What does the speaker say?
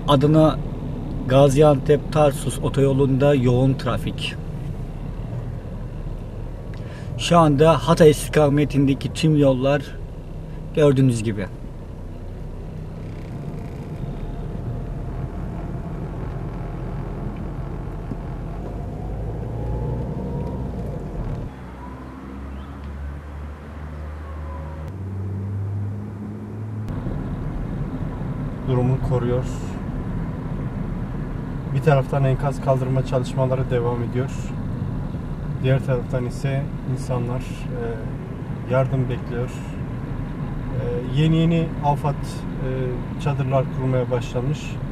Adana Gaziantep Tarsus otoyolunda yoğun trafik. Şu anda Hatay istikametindeki tüm yollar gördüğünüz gibi. Durumu koruyor. Bir taraftan enkaz kaldırma çalışmaları devam ediyor. Diğer taraftan ise insanlar yardım bekliyor. Yeni AFAD çadırlar kurmaya başlamış.